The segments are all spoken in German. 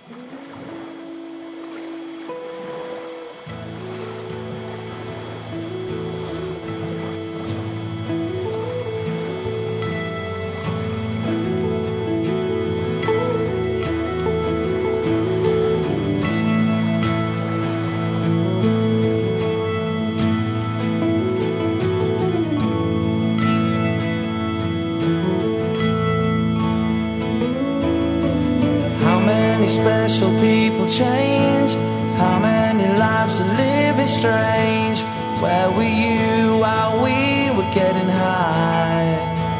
Special people change. How many lives are living strange? Where were you while we were getting high?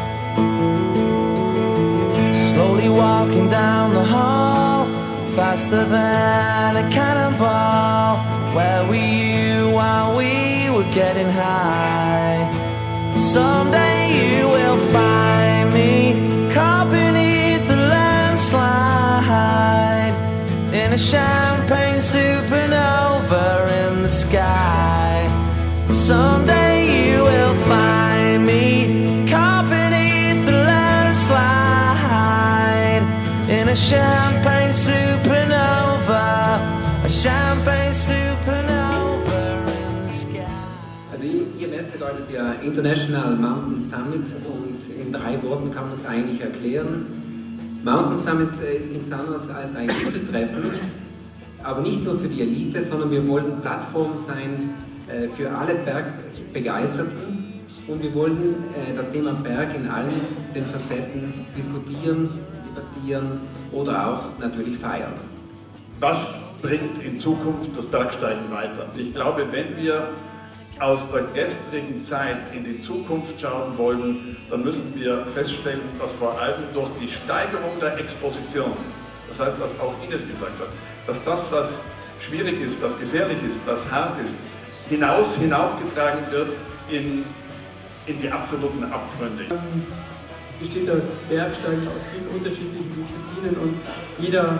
Slowly walking down the hall, faster than a cannonball. Where were you while we were getting high? Someday you will find me caught beneath the landslide, in a champagne supernova in the sky. Someday you will find me caught beneath the landslide, in a champagne supernova, a champagne supernova in the sky. Also IMS bedeutet ja International Mountain Summit und in 3 Worten kann man es eigentlich erklären. Mountain Summit ist nichts anderes als ein Gipfeltreffen, aber nicht nur für die Elite, sondern wir wollten Plattform sein für alle Bergbegeisterten und wir wollten das Thema Berg in allen den Facetten diskutieren, debattieren oder auch natürlich feiern. Was bringt in Zukunft das Bergsteigen weiter? Ich glaube, wenn wir aus der gestrigen Zeit in die Zukunft schauen wollen, dann müssen wir feststellen, dass vor allem durch die Steigerung der Exposition, das heißt, was auch Ines gesagt hat, dass das, was schwierig ist, was gefährlich ist, was hart ist, hinaufgetragen wird in die absoluten Abgründe. Besteht das Bergsteigen aus vielen unterschiedlichen Disziplinen und jeder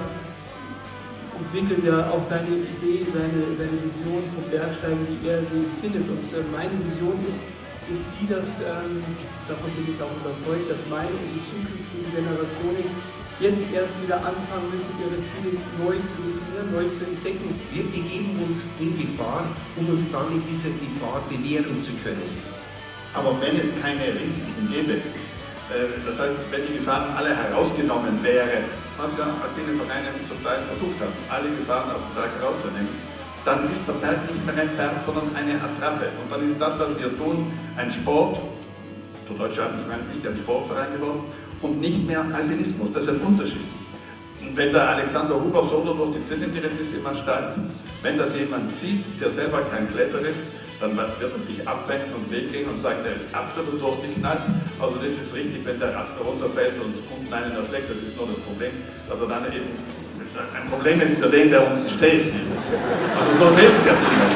entwickelt ja auch seine Idee, seine Vision vom Bergsteigen, die er findet. Und meine Vision ist die, dass, davon bin ich auch überzeugt, dass meine und die zukünftigen Generationen jetzt erst wieder anfangen müssen, ihre Ziele neu zu definieren, neu zu entdecken. Wir begeben uns in Gefahr, um uns dann in dieser Gefahr bewähren zu können. Aber wenn es keine Risiken gäbe, das heißt, wenn die Gefahren alle herausgenommen wären, was ja alpine Vereine zum Teil versucht haben, alle Gefahren aus dem Berg herauszunehmen, dann ist der Berg nicht mehr ein Berg, sondern eine Attrappe. Und dann ist das, was wir tun, ein Sport. Der Deutsche Alpenverein ist ja ein Sportverein geworden und nicht mehr Alpinismus. Das ist ein Unterschied. Und wenn der Alexander Huber solo durch die Zinnendirettissima steigt, wenn das jemand sieht, der selber kein Kletterer ist, dann wird er sich abwenden und weggehen und sagen, der ist absolut durchgeknallt. Also das ist richtig, wenn der Akter runterfällt und unten einen erschlägt, das ist nur das Problem, dass er dann eben ein Problem ist für den, der unten steht. Also so sehen es ja viele.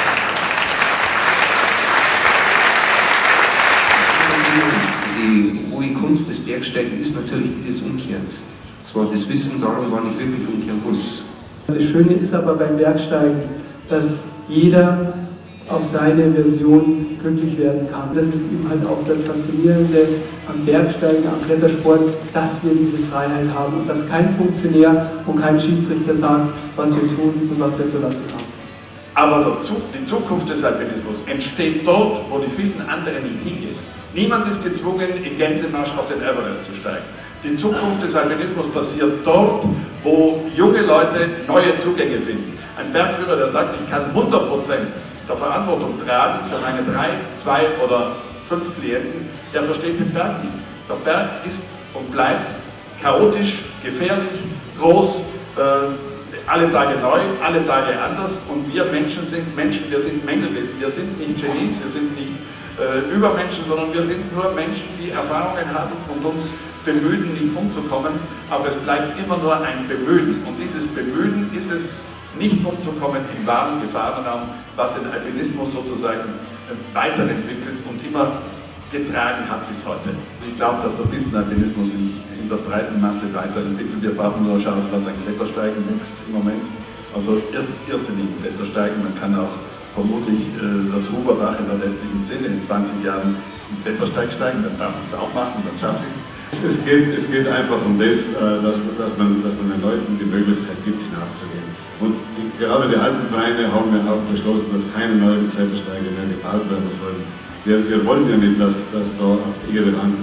Die hohe Kunst des Bergsteigens ist natürlich die des Umkehrens. Zwar das Wissen darum, wann ich wirklich umkehren muss. Das Schöne ist aber beim Bergsteigen, dass jeder auf seine Version glücklich werden kann. Das ist eben halt auch das Faszinierende am Bergsteigen, am Klettersport, dass wir diese Freiheit haben und dass kein Funktionär und kein Schiedsrichter sagt, was wir tun und was wir zu lassen haben. Aber die Zukunft des Alpinismus entsteht dort, wo die vielen anderen nicht hingehen. Niemand ist gezwungen, im Gänsemarsch auf den Everest zu steigen. Die Zukunft des Alpinismus passiert dort, wo junge Leute neue Zugänge finden. Ein Bergführer, der sagt, ich kann 100% der Verantwortung tragen für meine 3, 2 oder 5 Klienten, der versteht den Berg nicht. Der Berg ist und bleibt chaotisch, gefährlich, groß, alle Tage neu, alle Tage anders und wir Menschen sind Menschen, wir sind Mängelwesen, wir sind nicht Genies, wir sind nicht Übermenschen, sondern wir sind nur Menschen, die Erfahrungen haben und uns bemühen, nicht umzukommen, aber es bleibt immer nur ein Bemühen und dieses Bemühen ist es, nicht umzukommen im wahren Gefahrenraum, was den Alpinismus sozusagen weiterentwickelt und immer getragen hat bis heute. Ich glaube, dass der Pistenalpinismus sich in der breiten Masse weiterentwickelt. Wir brauchen nur schauen, was ein Klettersteigen wächst im Moment. Also irrsinnig Klettersteigen. Man kann auch vermutlich das Huberbach in der westlichen Szene in 20 Jahren im Klettersteig steigen, dann darf ich es auch machen, dann schaffe ich es. Es geht einfach um das, dass man den Leuten die Möglichkeit gibt, hinaufzugehen. Und gerade die Alpenvereine haben ja auch beschlossen, dass keine neuen Klettersteige mehr gebaut werden sollen. Wir wollen ja nicht, dass da auf ihre Wand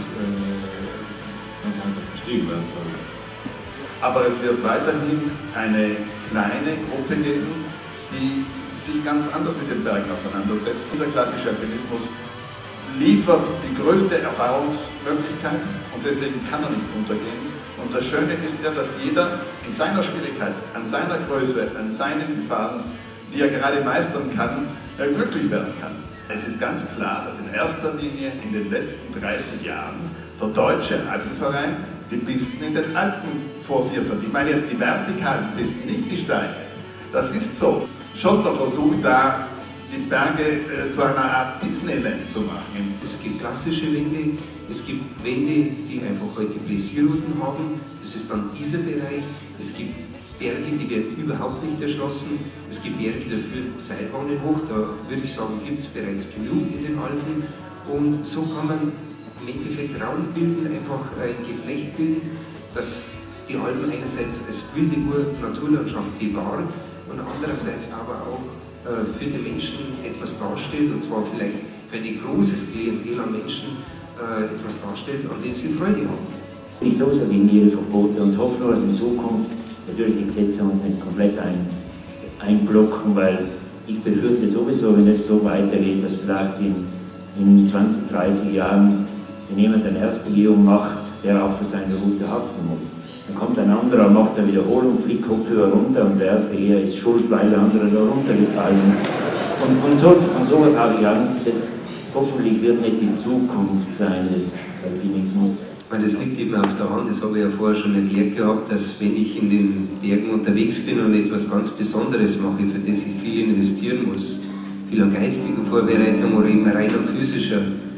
ganz einfach bestiegen werden soll. Aber es wird weiterhin eine kleine Gruppe geben, die sich ganz anders mit den Bergen auseinandersetzt. Dieser klassische Alpinismus liefert die größte Erfahrungsmöglichkeit und deswegen kann er nicht untergehen. Und das Schöne ist ja, dass jeder in seiner Schwierigkeit, an seiner Größe, an seinen Gefahren, die er gerade meistern kann, glücklich werden kann. Es ist ganz klar, dass in erster Linie in den letzten 30 Jahren der Deutsche Alpenverein die Pisten in den Alpen forciert hat. Ich meine jetzt die vertikalen Pisten, nicht die Steine. Das ist so. Schon der Versuch da, die Berge zu einer Art Disneyland zu machen. Es gibt klassische Wände, es gibt Wände, die einfach heute Bläsierrouten haben, das ist dann dieser Bereich. Es gibt Berge, die werden überhaupt nicht erschlossen, es gibt Berge, da führen Seilbahnen hoch, da würde ich sagen, gibt es bereits genug in den Alpen. Und so kann man im Endeffekt Raum bilden, einfach ein Geflecht bilden, das die Alpen einerseits als wilde Naturlandschaft bewahrt und andererseits aber auch für die Menschen etwas darstellt, und zwar vielleicht für ein großes Klientel an Menschen etwas darstellt, an dem sie Freude haben. Ich sowieso gegen jede Verbote und hoffe nur, dass in Zukunft natürlich die Gesetze uns nicht komplett einblocken, weil ich befürchte sowieso, wenn es so weitergeht, dass vielleicht in 20, 30 Jahren, wenn jemand eine Erstbegehung macht, der auch für seine Route haften muss. Dann kommt ein anderer, macht eine Wiederholung, fliegt Kopfhörer runter und der Erstbegeher ist schuld, weil der andere da runtergefallen ist. Und von sowas habe ich Angst, das hoffentlich wird nicht die Zukunft sein des Alpinismus. Das liegt eben auf der Hand, das habe ich ja vorher schon erklärt gehabt, dass wenn ich in den Bergen unterwegs bin und etwas ganz Besonderes mache, für das ich viel investieren muss, viel an geistiger Vorbereitung oder eben rein an physischer,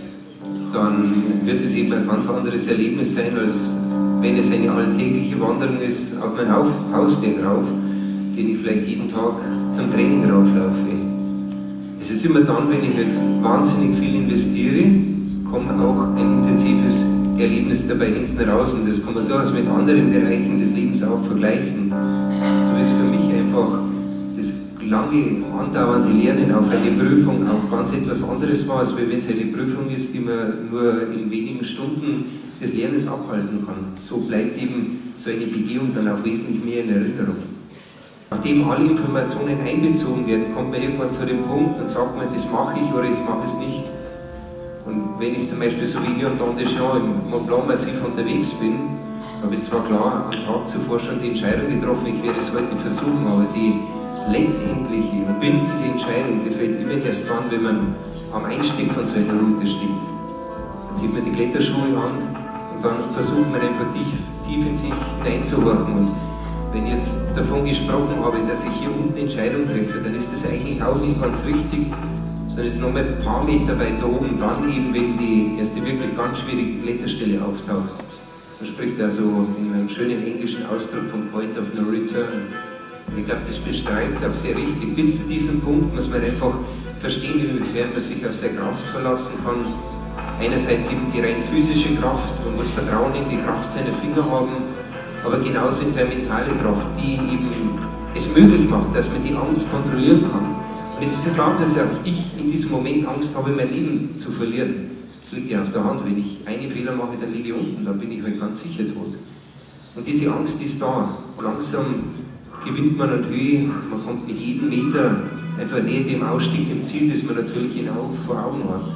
dann wird es eben ein ganz anderes Erlebnis sein, als wenn es eine alltägliche Wanderung ist auf meinen Hausberg rauf, den ich vielleicht jeden Tag zum Training rauflaufe. Es ist immer dann, wenn ich nicht wahnsinnig viel investiere, kommt auch ein intensives Erlebnis dabei hinten raus, und das kann man durchaus mit anderen Bereichen des Lebens auch vergleichen. So ist für mich einfach das lange andauernde Lernen auf eine Prüfung auch ganz etwas anderes war, als wenn es eine Prüfung ist, die man nur in wenigen Stunden des Lernens abhalten kann. So bleibt eben so eine Begehung dann auch wesentlich mehr in Erinnerung. Nachdem alle Informationen einbezogen werden, kommt man irgendwann zu dem Punkt und sagt man, das mache ich oder ich mache es nicht. Und wenn ich zum Beispiel so wie hier in Dent des Champs im Mont Blanc Massiv unterwegs bin, habe ich zwar klar am Tag zuvor schon die Entscheidung getroffen, ich werde es heute versuchen, aber die letztendliche und bindende Entscheidung, die fällt immer erst dann, wenn man am Einstieg von so einer Route steht. Da zieht man die Kletterschuhe an und dann versucht man einfach tief in sich hineinzuhorchen. Und wenn ich jetzt davon gesprochen habe, dass ich hier unten Entscheidung treffe, dann ist das eigentlich auch nicht ganz richtig, sondern es ist nochmal ein paar Meter weiter oben, dann eben, wenn die erste wirklich ganz schwierige Kletterstelle auftaucht. Man spricht also in einem schönen englischen Ausdruck vom Point of No Return. Und ich glaube, das beschreibt es auch sehr richtig. Bis zu diesem Punkt muss man einfach verstehen, inwiefern man sich auf seine Kraft verlassen kann. Einerseits eben die rein physische Kraft, man muss Vertrauen in die Kraft seiner Finger haben, aber genauso in seine mentale Kraft, die eben es möglich macht, dass man die Angst kontrollieren kann. Und es ist ja klar, dass auch ich in diesem Moment Angst habe, mein Leben zu verlieren. Das liegt ja auf der Hand. Wenn ich einen Fehler mache, dann liege ich unten, dann bin ich halt ganz sicher tot. Und diese Angst ist da. Langsam gewinnt man an Höhe, man kommt mit jedem Meter einfach näher dem Ausstieg, dem Ziel, das man natürlich auch vor Augen hat.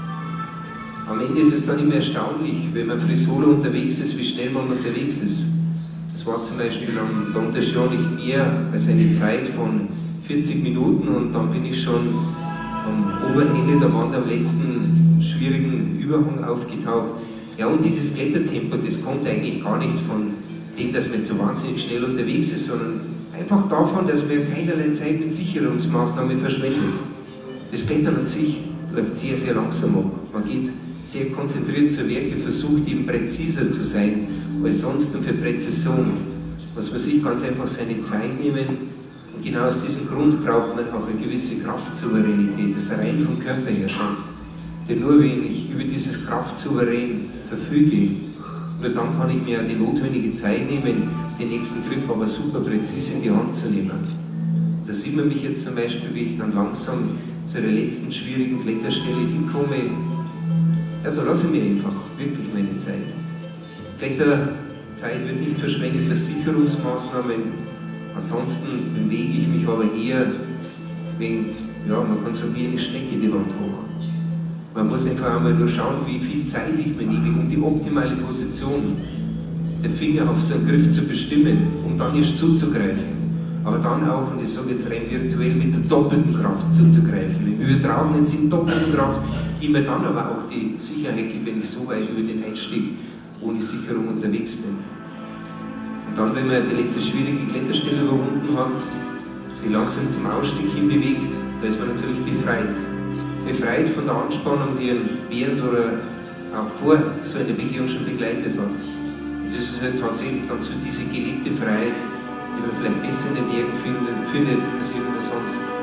Am Ende ist es dann immer erstaunlich, wenn man früh solo unterwegs ist, wie schnell man unterwegs ist. Das war zum Beispiel am Dent des Champs nicht mehr als eine Zeit von 40 Minuten und dann bin ich schon am oberen Ende der Wand am letzten schwierigen Überhang aufgetaucht. Ja, und dieses Klettertempo, das kommt eigentlich gar nicht von dem, dass man jetzt so wahnsinnig schnell unterwegs ist, sondern einfach davon, dass man keinerlei Zeit mit Sicherungsmaßnahmen verschwendet. Das Klettern an sich läuft sehr, sehr langsam ab. Man geht sehr konzentriert zu Werke, versucht eben präziser zu sein als sonst und für Präzision. Was man sich ganz einfach seine Zeit nehmen. Und genau aus diesem Grund braucht man auch eine gewisse Kraftsouveränität, das rein vom Körper her schon. Denn nur wenn ich über dieses Kraftsouverän verfüge, Nur dann kann ich mir auch die notwendige Zeit nehmen, den nächsten Griff aber super präzise in die Hand zu nehmen. Da sieht man mich jetzt zum Beispiel, wie ich dann langsam zu der letzten schwierigen Kletterstelle hinkomme. Ja, da lasse ich mir einfach wirklich meine Zeit. Kletterzeit wird nicht verschwendet durch Sicherungsmaßnahmen. Ansonsten bewege ich mich aber eher wegen, ja, man kann sagen, wie eine Schnecke die Wand hoch. Man muss einfach einmal nur schauen, wie viel Zeit ich mir nehme, um die optimale Position der Finger auf so einen Griff zu bestimmen, um dann erst zuzugreifen. Aber dann auch, und ich sage jetzt rein virtuell, mit der doppelten Kraft zuzugreifen. Im übertragenen Sinn doppelten Kraft, die mir dann aber auch die Sicherheit gibt, wenn ich so weit über den Einstieg ohne Sicherung unterwegs bin. Und dann, wenn man die letzte schwierige Kletterstelle überwunden hat, sich langsam zum Ausstieg hinbewegt, da ist man natürlich befreit. Befreit von der Anspannung, die ihn während oder auch vor so einer Begehung schon begleitet hat. Und das ist halt tatsächlich dann so diese gelebte Freiheit, die man vielleicht besser in den Bergen findet, als irgendwo sonst.